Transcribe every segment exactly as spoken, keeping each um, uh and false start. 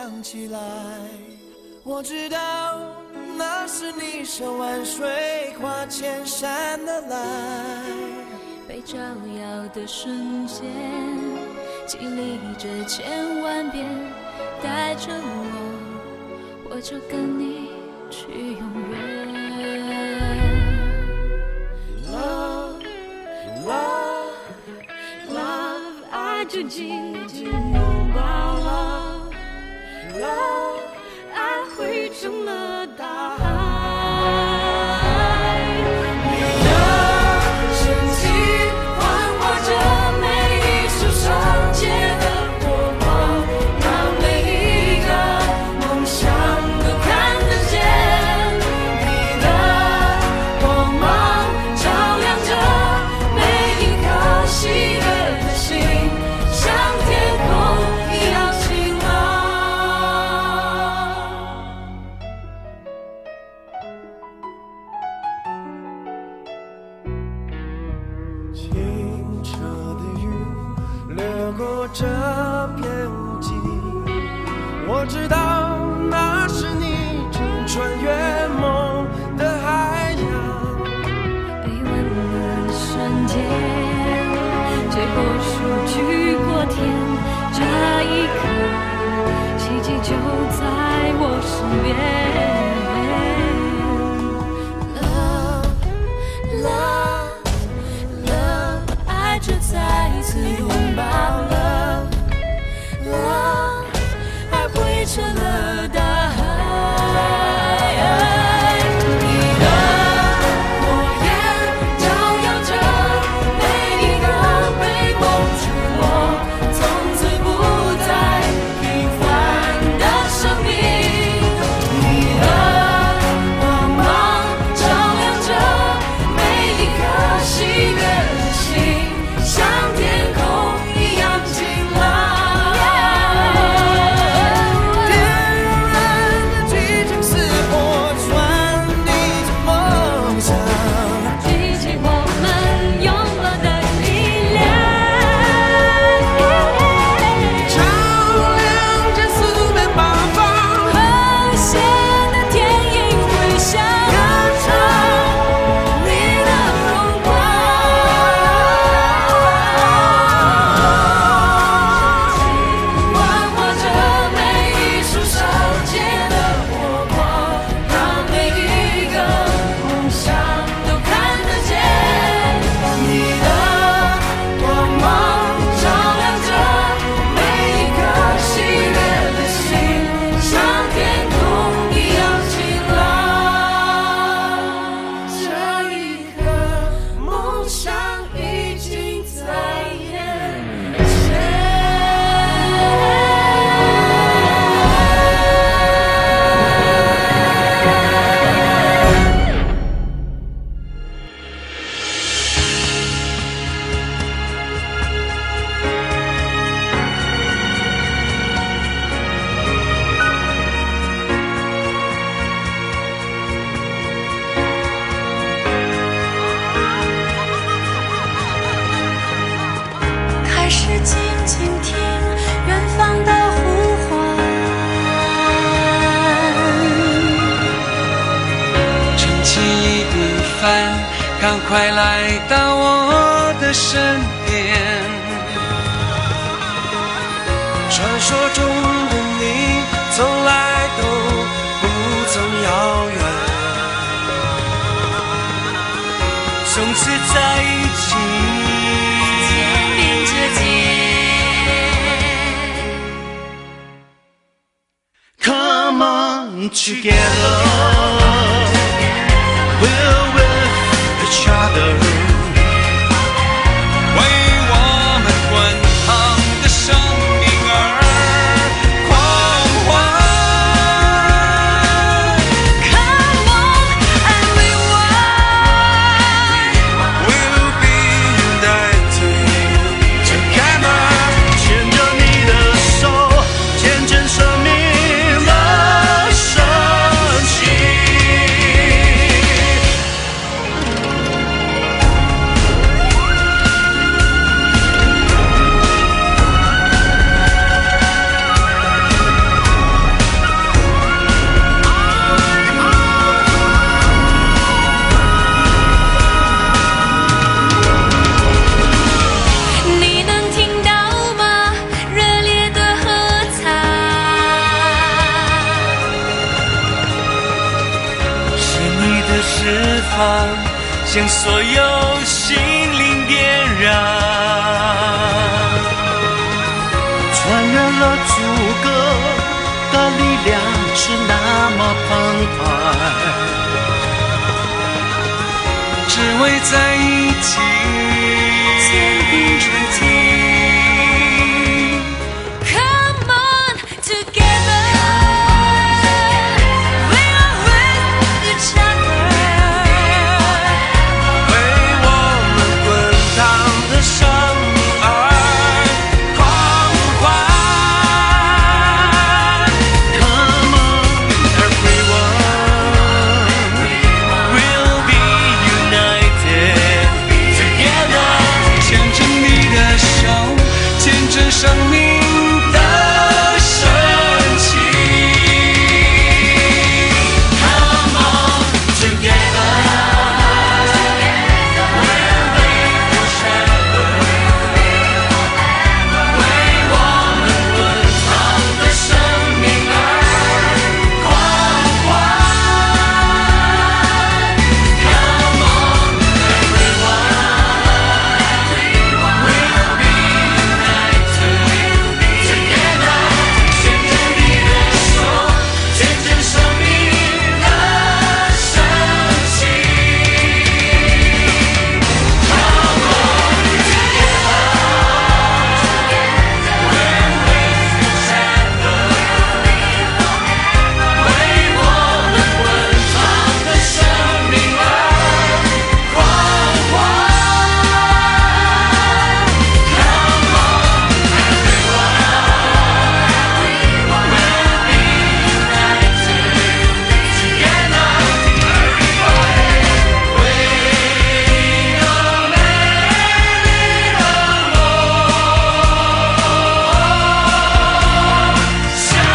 想起来，我知道那是你手挽水跨千山的来。 被照耀的瞬间，经历着千万遍，带着我，我就跟你去永远。Love, love, love， 爱就紧紧拥抱了 ，Love， 爱汇成了大海。 这片景，我知道那是你正穿越梦的海洋。 被吻的瞬间，最后数据过天，这一刻，奇迹就在我身边。Love, love, love， 爱就再次拥抱了。爱汇成了大海，你的火焰照耀着每一个被梦触摸、从此不再平凡的生命。你的光芒照亮着每一颗喜悦的心，像天空一样晴朗。 赶快来到我的身边，传说中的你从来都不曾遥远，从此在一起， 肩并着肩 Come on together, we'll with each other。生命的神奇。 旁，将所有心灵点燃。 穿越了阻隔的力量是那么澎湃， 只为在一起肩并着肩。Come on together, we are with each other。 为我们滚烫的生命而狂欢。Come on, everyone, we'll be united together。牵着你的手，见证生命的神奇。Come on together, we'll be forever。为我们滚烫的生命而狂欢。Come on everyone, we'll be united together。牵着你的手，见证生命的神奇。Come on together, we're with each other。为我们滚烫的生命而狂欢。Come on everyone, we'll be united together。为了美丽的梦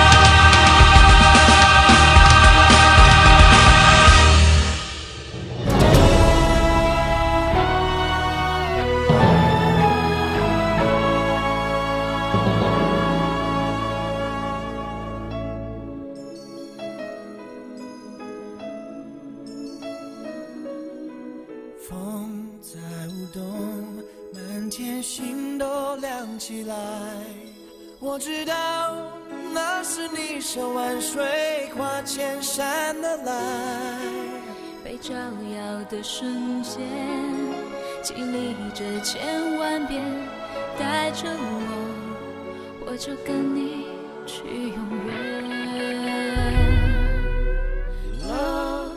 风在舞动，满天星都亮起来。我知道那是你手挽水跨千山的来。 被照耀的瞬间，经历着千万遍，带着我，我就跟你去永远。Love,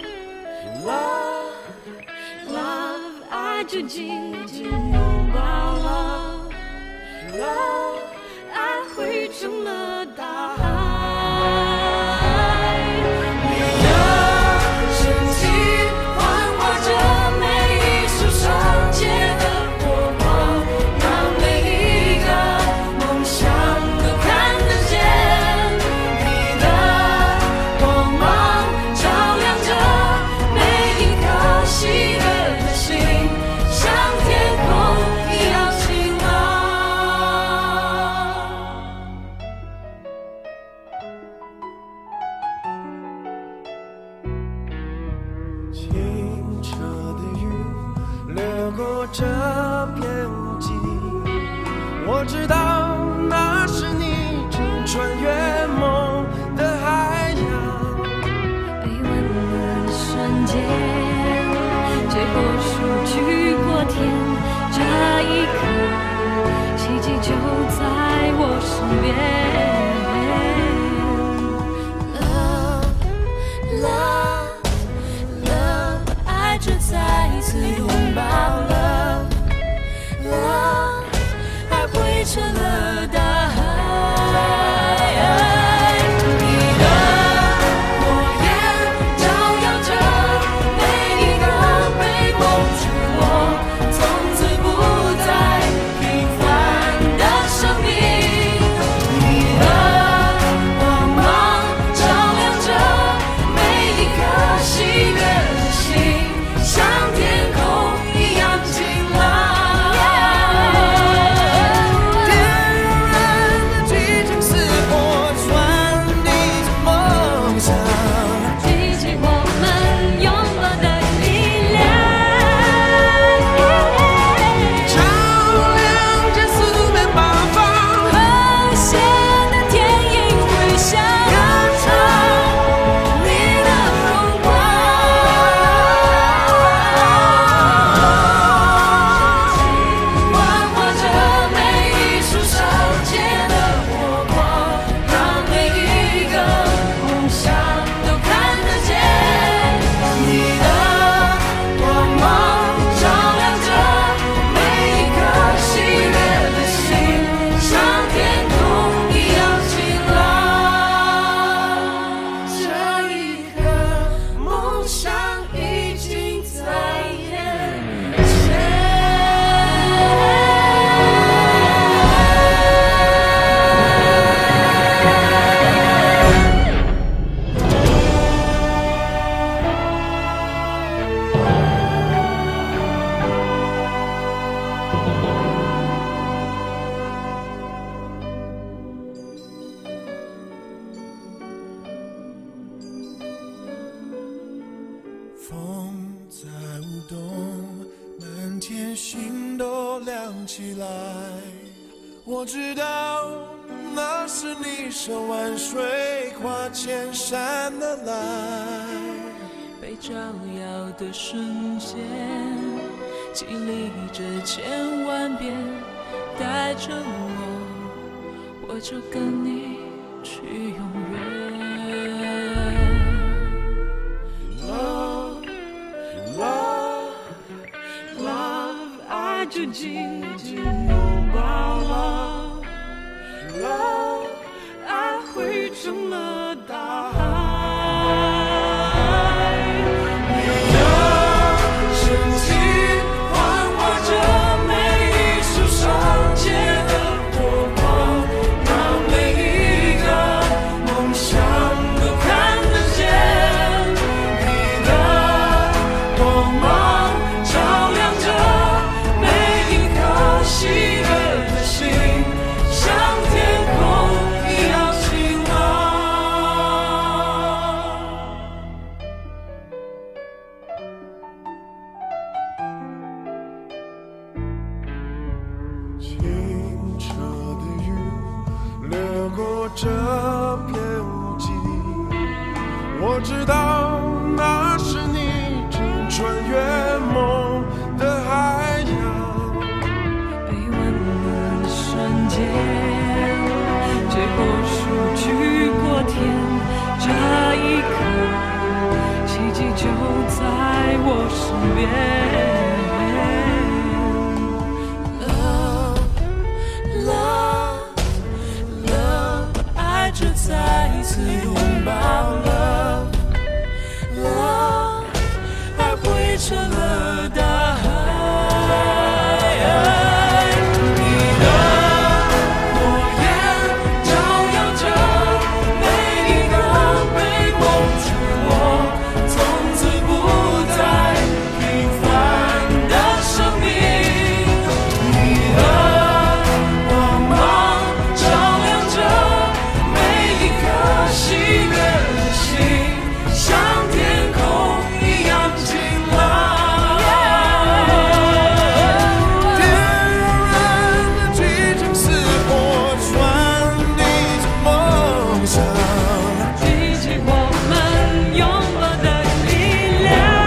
love, love， 爱就紧紧拥抱了 ，Love， 爱汇成了大海。 清澈的雨掠过这片无际，我知道那是你正穿越梦的海洋。 被温暖的瞬间，结果数据过天，这一刻，奇迹就在我身边。Love, love, love， 爱就再一次拥抱了 ，Love， 爱汇成了大海。 点燃了激情似火，传递着梦想。 记起我们拥抱的力量。 连心都亮起来。我知道那是你手挽水跨千山的来。 被照耀的瞬间，经历着千万遍，带着我，我就跟你去永远。Love, love, love， 爱就紧紧拥抱了 ，Love， 爱汇成了大海。 这片无际，我知道那是你正穿越梦的海洋。 被温暖的瞬间，结果数据过天，这一刻，奇迹就在我身边。再一次拥抱了 Love， 爱汇成了大海。你的火焰照耀着每一个被梦触摸，从此不再平凡的生命。你的光芒照亮着喜悦的心，像天空一样晴朗。 天然的激情似火，传递着梦想， 激起我们拥抱的力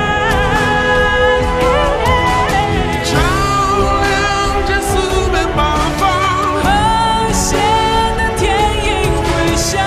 量， 照亮着四面八方， 和谐的天音回响。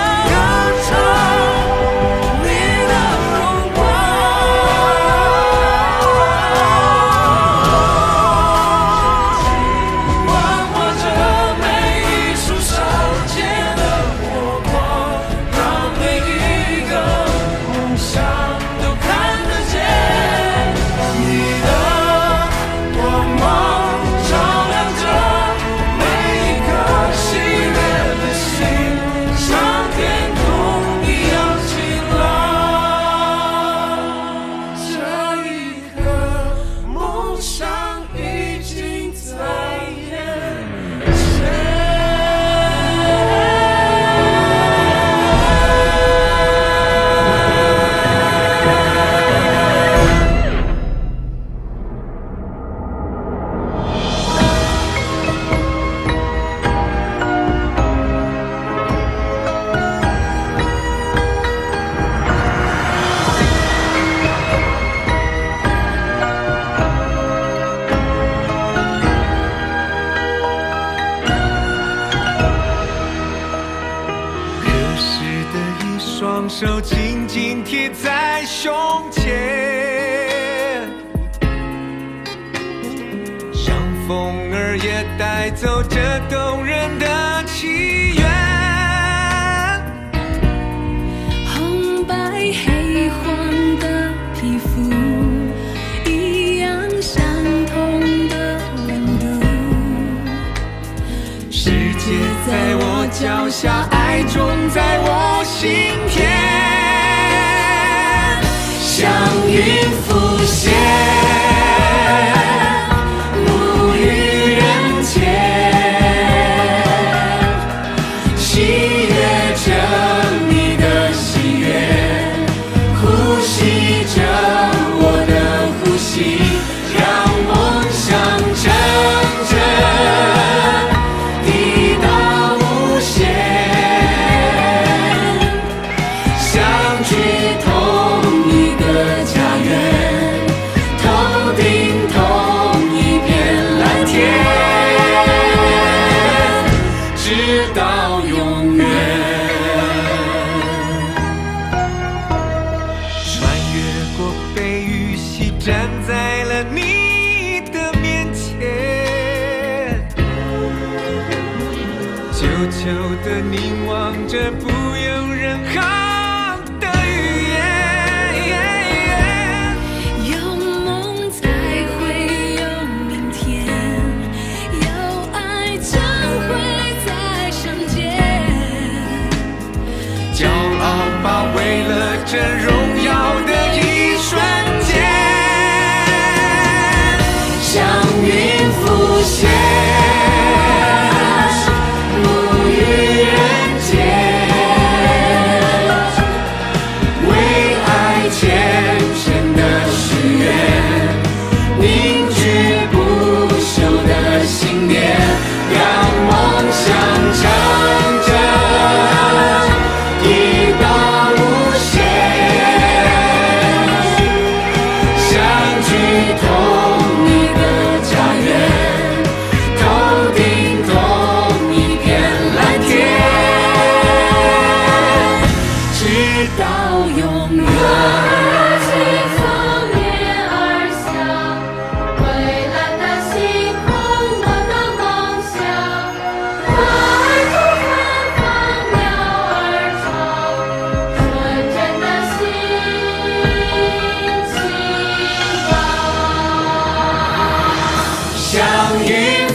双手紧紧贴在胸前，像风儿也带走这动人的祈愿。 红白黑黄的皮肤，一样相同的温度。 世界在我脚下，爱种在我心田，像云浮现，沐浴人间，喜悦着你的喜悦，呼吸着我的呼吸，让梦想求的凝望着不用任何的语言。 有梦才会有明天，有爱将会再相见。 骄傲吧，为了这荣耀的一瞬间，像云浮现，沐浴人间，为爱虔诚的誓愿，凝聚不朽的信念，让梦想成真，一往无前，相聚同一个家园，头顶同一片蓝天，直到永远。 从天而下，蔚蓝的星空，我的梦想。花儿吐芬芳，鸟儿唱，纯真的心情吧。 像云